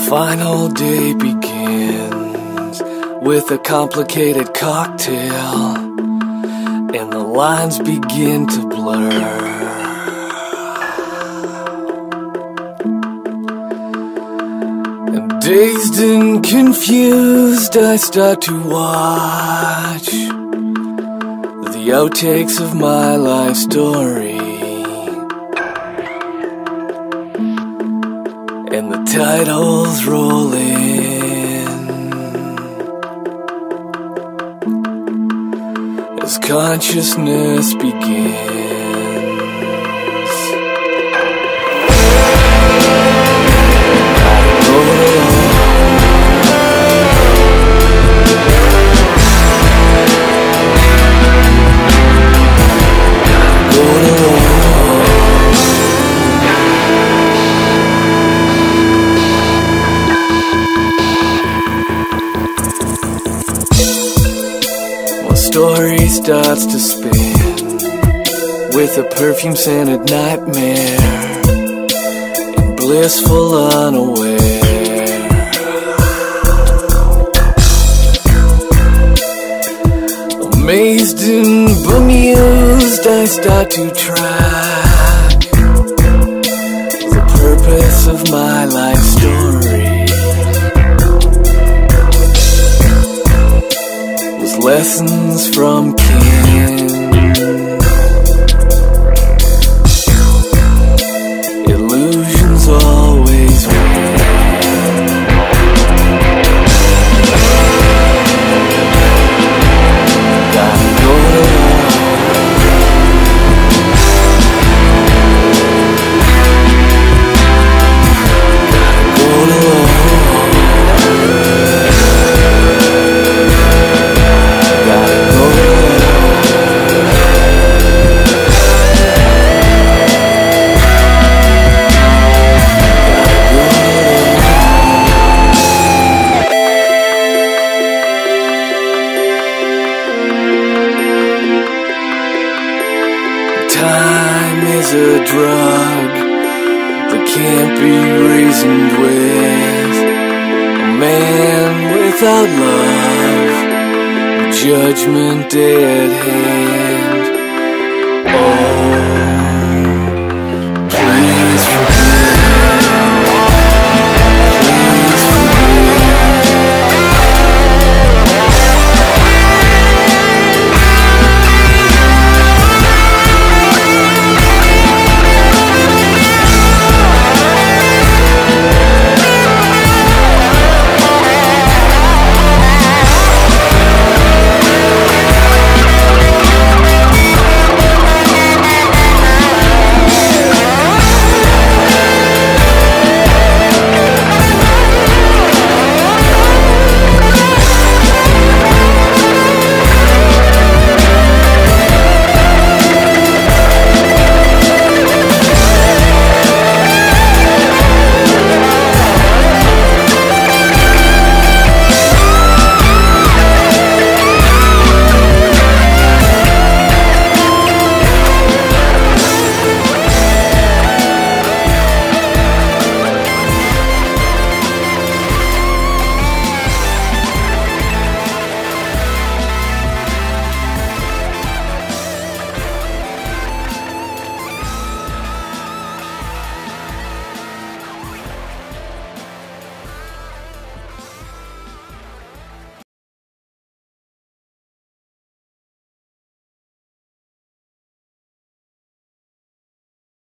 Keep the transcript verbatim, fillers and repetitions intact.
Final day begins with a complicated cocktail, and the lines begin to blur. And dazed and confused, I start to watch the outtakes of my life story, and the titles roll in as consciousness begins. Story starts to spin with a perfume-scented nightmare and blissful unaware. Amazed and bemused, I start to track the purpose of my life story. Lessons from kin, illusions always win. Gotta go it alone. Gotta go it alone. Time is a drug that can't be reasoned with. A man without love, judgment day at hand.